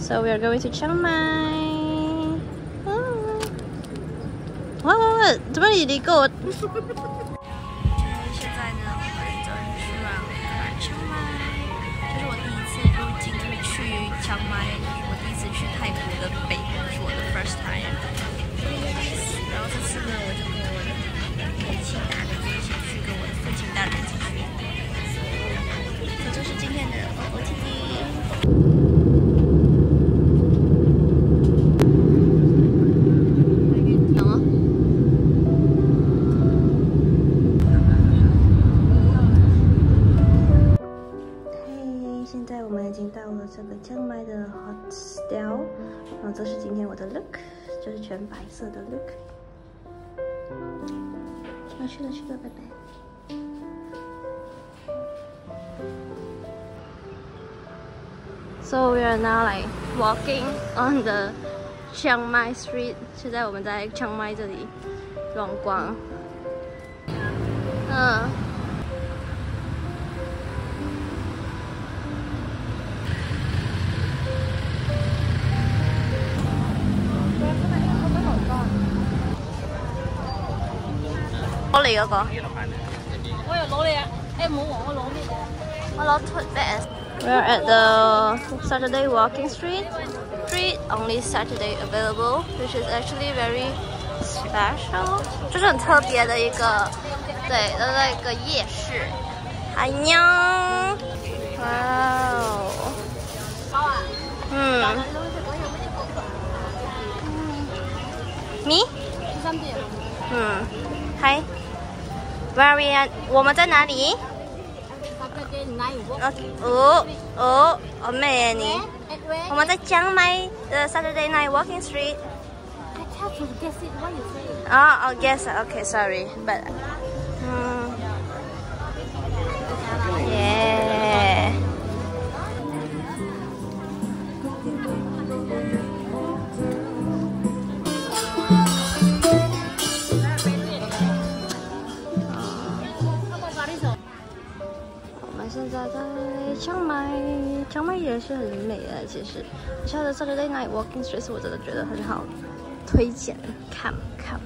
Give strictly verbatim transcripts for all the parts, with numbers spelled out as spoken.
So we are going to Chiang Mai. Oh. What? What? What? 怎么你离够？现在呢，我们终于去了清迈。这是我第一次入境，就是去清迈，也是我第一次去泰国的北部，是我的 first time。然后这次呢，我就跟我的父亲大人一起去，跟我的父亲大人一起去。这就是今天的 O O T D。 现在我们已经到了这个清迈的 hostel， 然后这是今天我的 look， 就是全白色的 look。要去了去了，拜拜。So we are now like walking on the Chiang Mai street。现在我们在 Chiang Mai 这里逛逛。嗯。 攞嚟嗰個，我又攞你啊！誒冇喎，我攞咩嘅？我攞 tote bag。We are at the Saturday walking street. Street only Saturday available, which is actually very special. 就是很特别的一个，对的那个夜市。哎呀，哇哦！嗯。米？嗯，嗨。 Where are we at？ 我们在哪里？哦哦，好美啊你！我们在江麦的 Saturday Night Walking Street。啊哦 ，guess OK，sorry， but 嗯，耶。 现在在清迈，清迈也是很美的。其实，它的 Saturday Night Walking Street 我真的觉得很好，推荐看看。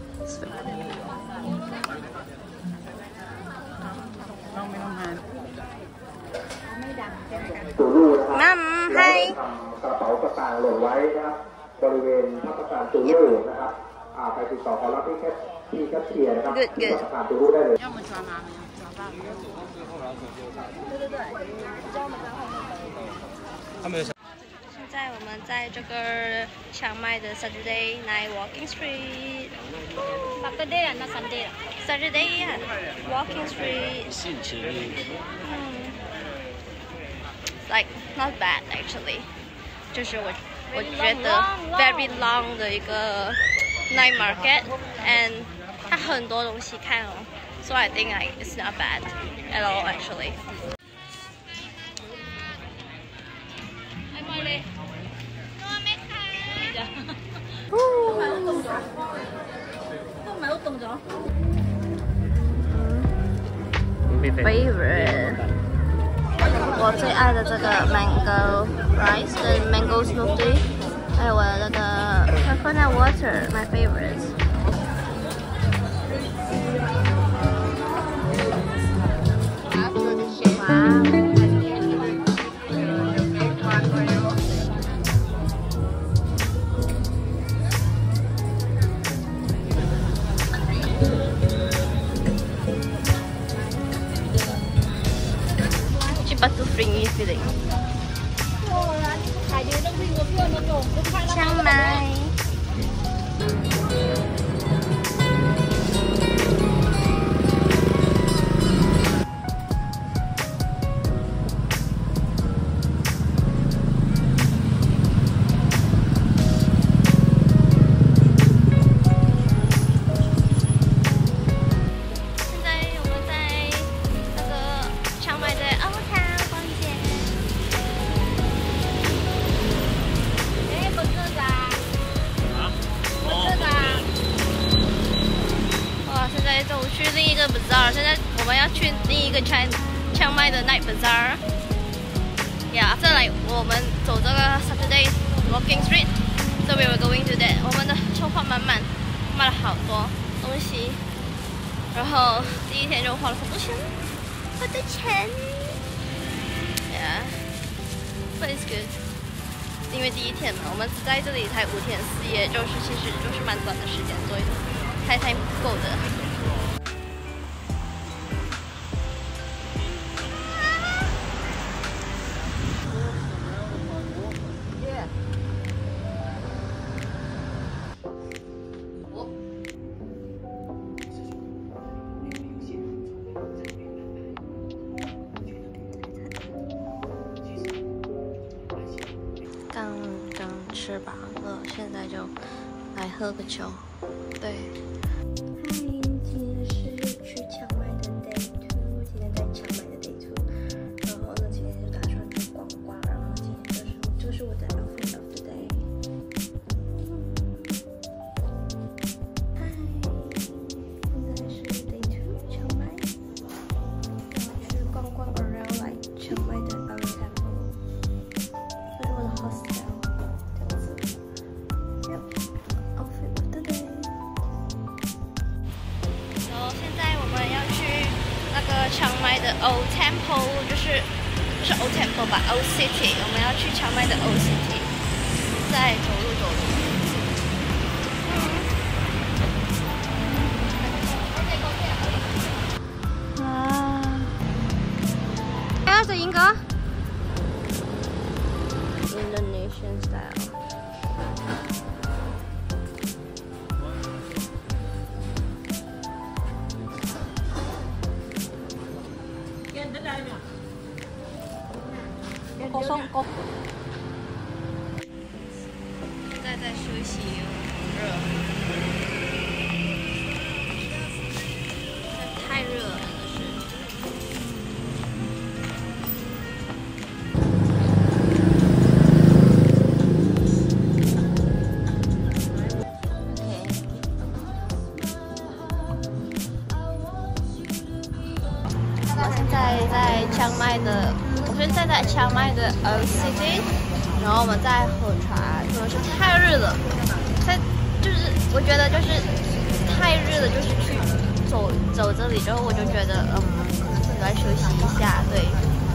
妈妈嗨。กระเป๋าสตางค์หล่นไว้นะครับบริเวณท่าประการตูรูนะครับอ่าไปติดต่อขอรับที่แคชที่แคชเชียร์นะครับที่ท่าประการตูรูได้เลย要么抓妈妈抓爸爸对对对教我们在后面他们现在我们在这个清迈的 Saturday Night Walking Street Saturday 啊那 Sunday 啊 Saturday 啊 Walking Street 星期日 like not bad actually 就是我我觉得 very long 的一个 night market and 它很多东西看哦 so I think like it's not bad at all actually 都買好凍咗，都唔係好凍咗。Favorite， 我最愛的這個 mango rice 跟 mango smoothie， 還有我的那個 coconut water，my favorite。哇！ But to fringy feeling. Chiang Mai. 去另一个 bazaar， 现在我们要去另一个 Chiang Chiang Mai 的 Night Bazaar。 Yeah, after like 我们走这个 Saturday Walking Street, so we were going to that. 我们的收获满满，买了好多东西，然后第一天就花了很多钱，很多钱。Yeah, but it's good. 因为第一天嘛，我们在这里才五天四夜，就是其实就是蛮短的时间，所以开才不够的。 刚刚吃饱了，现在就来喝个酒。对。嗨，今天是去荞麦的 day two， 今天在荞麦的 day two， 然后呢，今天就打算去逛逛，然后今天就是这是我的 outfit of the day。嗨，现在是 day two 荞麦，然后去逛逛 around like 荞麦的 Old Temple。 这是我的 hostel， 这样子。Yep, outfit of the day。然后现在我们要去那个荞麦的 Old Temple， 就是就是 Old Temple 吧 ，Old City。我们要去荞麦的 Old City， 再走路走路。嗯。啊！还要走英哥。 Indonesian style. Kosong kok. 现在在休息，热，太热了，真的是。 在荞麦的，我现在在荞麦的 Old City， 然后我们在喝茶，主要是太热了，在就是我觉得就是太热了，就是去走走这里之后，我就觉得嗯，来休息一下。对，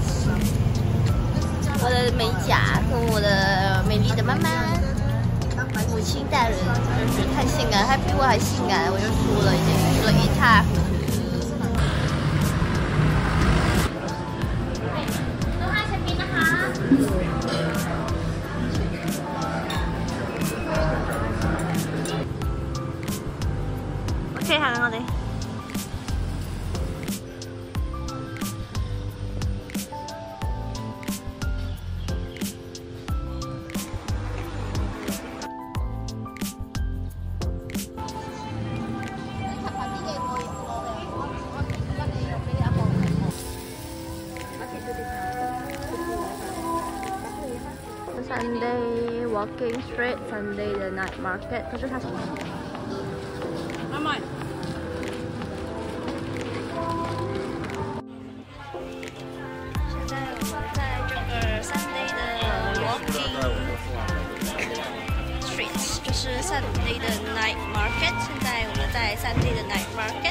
我的美甲跟我的美丽的妈妈，母亲大人就是太性感，她比我还性感，我就输了，已经输了一塌糊涂。 OK， 行我哋。Sunday walking street, Sunday the night market， 可是它。妈妈。现在我们在这个 Sunday 的 walking street， 就是 Sunday 的 night market。现在我们在 Sunday 的 night market。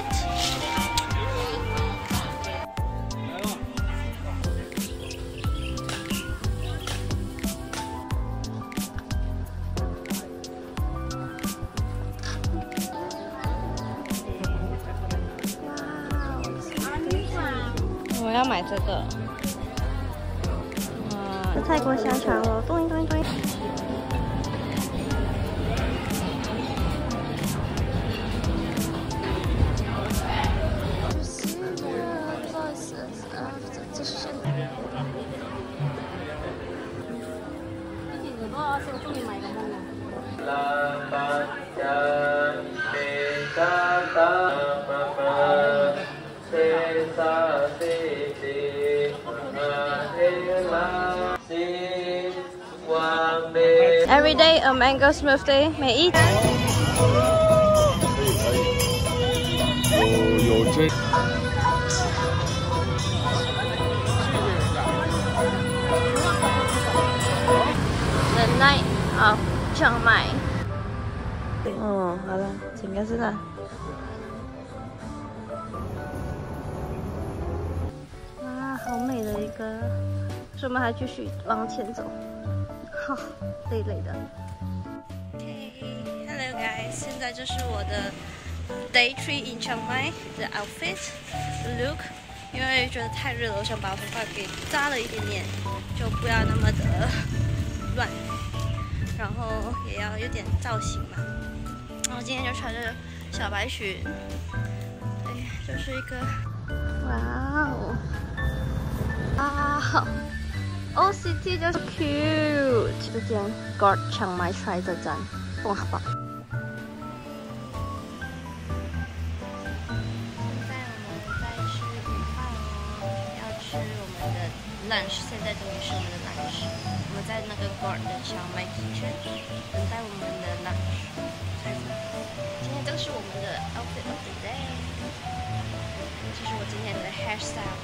我要买这个，哇，泰国香肠哦，咚咚咚。这是现在。你几个多？是我终于买个梦了。 Every day a mango smoothie， 每一天。 有有这。 of Chiang Mai。哦，好了，整个是哪？哇，好美的一个，所以我们还继续往前走，哈，累累的。Okay, hello guys， 现在这是我的 Day Three in Chiang Mai 的 outfit look。 因为觉得太热了，我想把头发给扎了一点点，就不要那么的乱，然后也要有点造型嘛。然后今天就穿着小白裙，对，就是一个，哇哦，啊 ，O C T 就是 cute， 这间 God Chiang Mai Trai 这站，哇吧。 lunch 现在终于是我们的 lunch， 我们在那个 God 的Chiang Mai Kitchen 等待我们的 lunch。今天这是我们的 outfit of the day， 这是我今天的 hairstyle。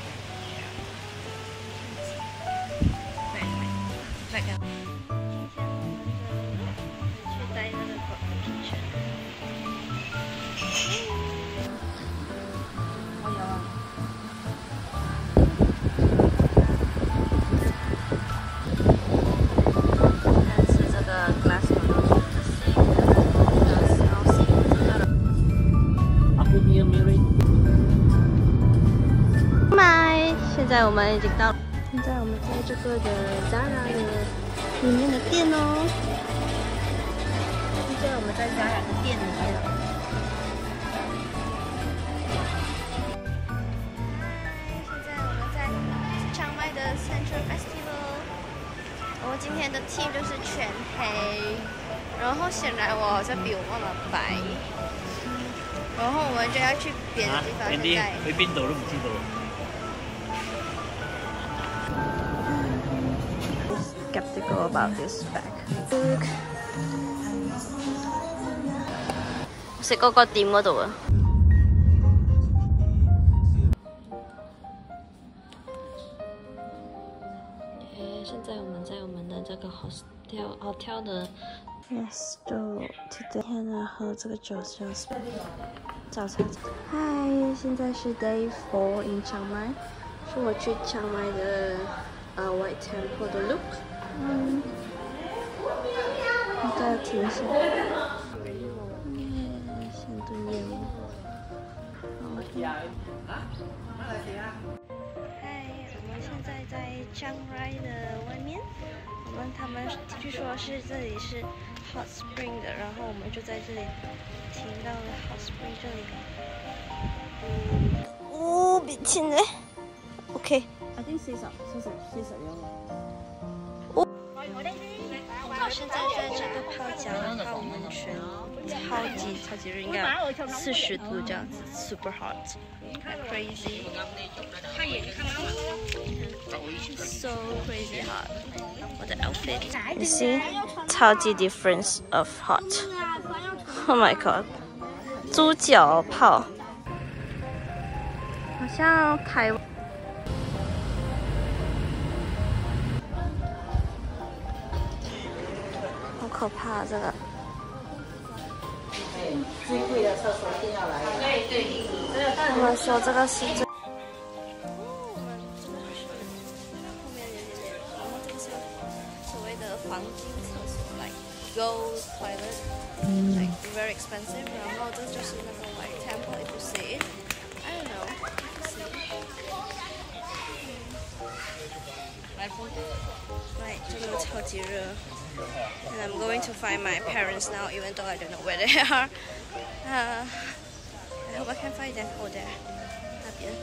对对，再看。今天我们的去待那个 God 的 Kitchen。我有啊。 现在我们已经到，现在我们在这个的 Zara 的里面的店哦。现在我们在 Zara 的店里面。现在我们在Chiang Mai的 Central Festival。我今天的 team 就是全黑，然后显然我好像比我妈妈白。然后我们就要去别的地方。现在去邊度都唔知道。 skeptical about this bag. Look， 食嗰個店嗰度啊。誒，現在我們在我們的這個 hotel hotel 的 yes， 就今天呢喝這個酒就是早餐。嗨，現在是 day four in Chiang Mai， 是我去 Chiang Mai 的呃 White Temple 的 look。 嗯，再停下。嗯，先蹲烟雾。嗨，我们现在在 Chiang Rai 的外面。我们他们据说是这里是 hot spring 的，然后我们就在这里停到了 hot spring 这里。哦，比亲嘞。OK。I think 四十，四十，四十樣。 现在在这个泡脚泡温泉，超级超级热，应该四十度这样子 ，super hot， crazy， so crazy hot。我的 outfit，you see， 超级 difference of hot。Oh my god， 猪脚泡，好像台湾。 可怕，这个。最贵的厕所一定要来。对对。他们说这个是最。哦，我们这个是后面有点点，然后这个是所谓的黄金厕所 ，like gold toilet，like very expensive。然后这就是那个 White Temple，if you see it，I don't know， see。right， 真的超级热。 And I'm going to find my parents now, even though I don't know where they are. Uh, I hope I can find them. Oh, there. 那边。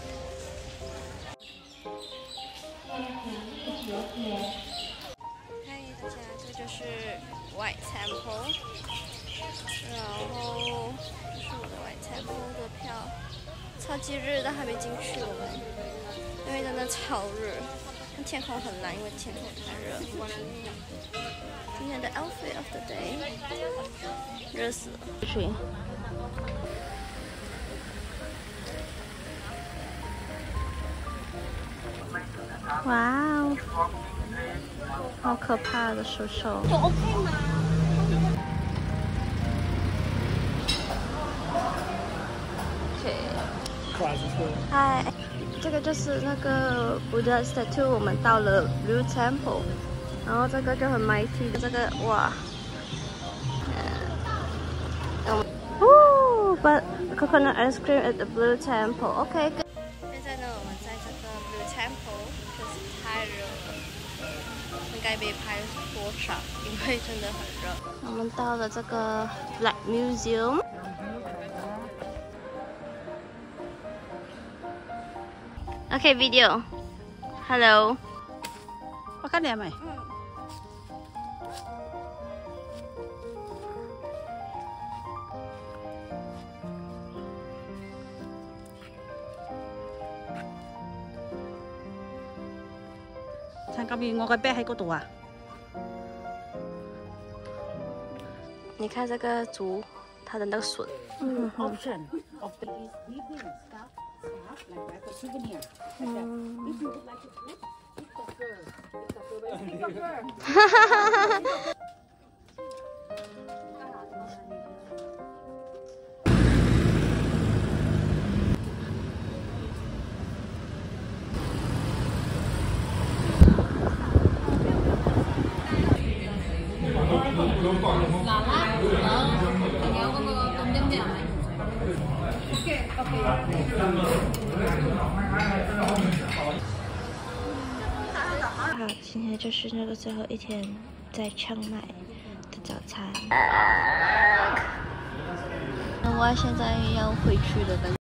嗨，大家，这就是 White Temple。然后这是我的 White Temple 的票，超级热，但还没进去我们，因为真的超热。 天空很蓝，因为天空太热。今天的 outfit of the day， 热死了。去。哇哦！ 好可怕的手手。 就 OK 吗？ 嗨，这个就是那个 Buddha statue， 我们到了 Blue Temple， 然后这个就很 mighty， 这个哇，嗯，哦 ，but coconut ice cream at the Blue Temple，OK。现在呢，我们在这个 Blue Temple， 可是太热了，应该没拍多少，因为真的很热。我们到了这个 Black Museum。 OK video. Hello. Makan ya, Mai? Hmm. 睇咁遠，我嘅 bag 喺嗰度啊！ 你看这个竹，它的那个笋。嗯 Option of the evening stuff, stuff like that, the souvenir. 嗯。 If you would like to put, pick the fur, pick the fur. 哈哈哈哈哈。好，今天就是那个最后一天在清迈的早餐。那我现在要回去的。